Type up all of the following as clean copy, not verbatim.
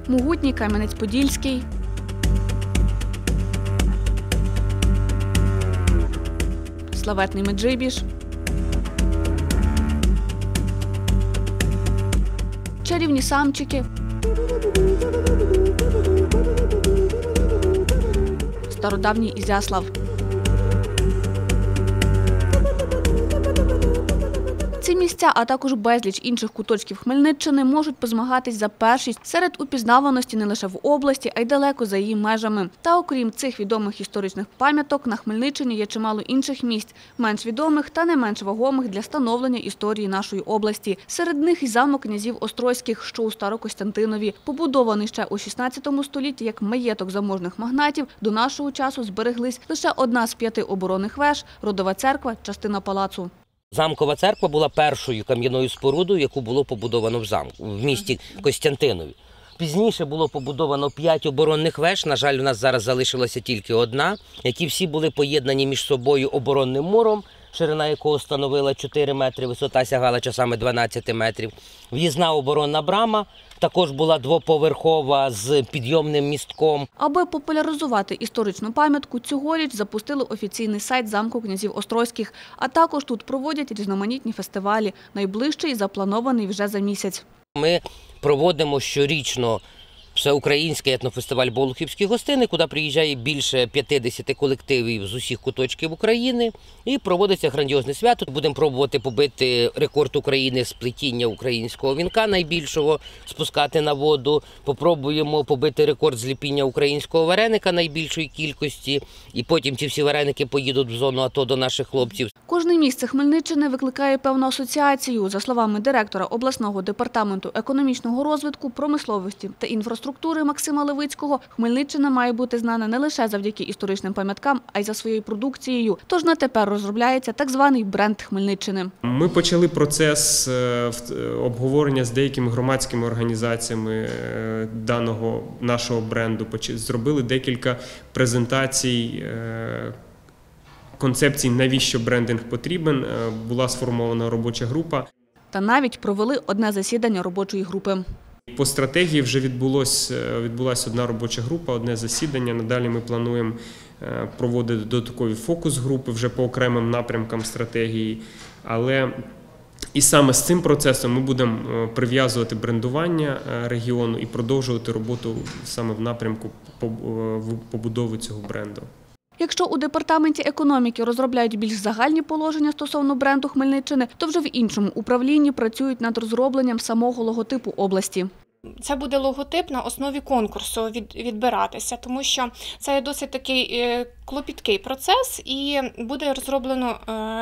могутній Кам'янець-Подільський, славетний Меджибіж, чарівні Самчики, стародавній Ізяслав. Ці місця, а також безліч інших куточків Хмельниччини можуть позмагатись за першість серед упізнаваності не лише в області, а й далеко за її межами. Та окрім цих відомих історичних пам'яток, на Хмельниччині є чимало інших місць, менш відомих та не менш вагомих для становлення історії нашої області. Серед них і замок князів Острозьких, що у Старокостянтинові. Побудований ще у 16 столітті як маєток заможних магнатів, до нашого часу збереглись лише одна з 5 оборонних веж, Родова церква, частина палацу. Замкова церква була першою кам'яною спорудою, яку було побудовано в місті Костянтинові. Пізніше було побудовано 5 оборонних веж, на жаль, у нас зараз залишилася тільки одна, які всі були поєднані між собою оборонним муром, ширина якого становила 4 метри, висота сягала часами 12 метрів. В'їзна оборонна брама також була двоповерхова з підйомним містком. Аби популяризувати історичну пам'ятку, цьогоріч запустили офіційний сайт замку князів Острозьких, а також тут проводять різноманітні фестивалі. Найближчий запланований вже за місяць. Ми проводимо щорічно всеукраїнський етнофестиваль «Болухівські гостини», куди приїжджає більше 50 колективів з усіх куточків України. І проводиться грандіозне свято. Будемо пробувати побити рекорд України з плетіння українського вінка найбільшого, спускати на воду. Попробуємо побити рекорд зліпіння українського вареника найбільшої кількості. І потім ці всі вареники поїдуть в зону АТО до наших хлопців. Кожне місце Хмельниччини викликає певну асоціацію. За словами директора обласного департаменту економічного розвитку, промисловості та інфраструктури Максима Левицького, Хмельниччина має бути знана не лише завдяки історичним пам'яткам, а й за своєю продукцією. Тож на тепер розробляється так званий бренд Хмельниччини. Ми почали процес обговорення з деякими громадськими організаціями даного нашого бренду. Зробили декілька презентацій, концепцій, навіщо брендинг потрібен. Була сформована робоча група. Та навіть провели одне засідання робочої групи. По стратегії вже відбулася одна робоча група, одне засідання. Надалі ми плануємо проводити додаткові фокус-групи вже по окремим напрямкам стратегії. Але і саме з цим процесом ми будемо прив'язувати брендування регіону і продовжувати роботу саме в напрямку побудови цього бренду. Якщо у департаменті економіки розробляють більш загальні положення стосовно бренду Хмельниччини, то вже в іншому управлінні працюють над розробленням самого логотипу області. Це буде логотип на основі конкурсу відбиратися, тому що це є досить такий клопіткий процес, і буде зроблено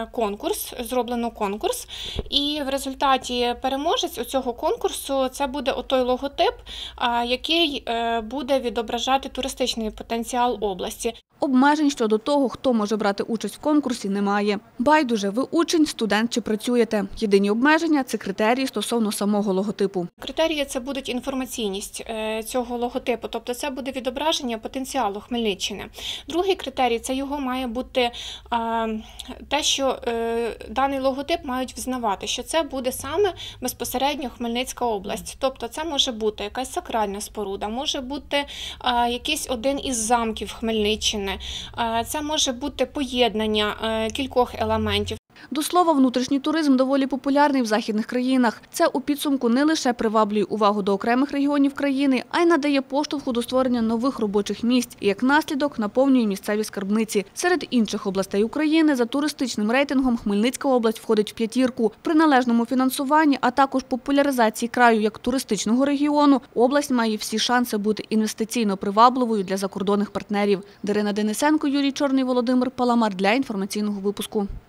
конкурс, і в результаті переможець цього конкурсу це буде отой логотип, який буде відображати туристичний потенціал області. Обмежень щодо того, хто може брати участь в конкурсі, немає. Байдуже, ви учень, студент чи працюєте. Єдині обмеження – це критерії стосовно самого логотипу. Критерії – це будуть інформаційність цього логотипу, тобто це буде відображення потенціалу Хмельниччини. Другий критерій – це його має бути те, що даний логотип мають взнавати, що це буде саме безпосередньо Хмельницька область. Тобто це може бути якась сакральна споруда, може бути якийсь один із замків Хмельниччини. Це може бути поєднання кількох елементів. До слова, внутрішній туризм доволі популярний в західних країнах. Це у підсумку не лише приваблює увагу до окремих регіонів країни, а й надає поштовху до створення нових робочих місць і, як наслідок, наповнює місцеві скарбниці. Серед інших областей України за туристичним рейтингом Хмельницька область входить в 5-ку. При належному фінансуванні, а також популяризації краю як туристичного регіону, область має всі шанси бути інвестиційно привабливою для закордонних партнерів. Дарина Денисенко, Юрій Чорний, Володимир Паламар для інформаційного випуску.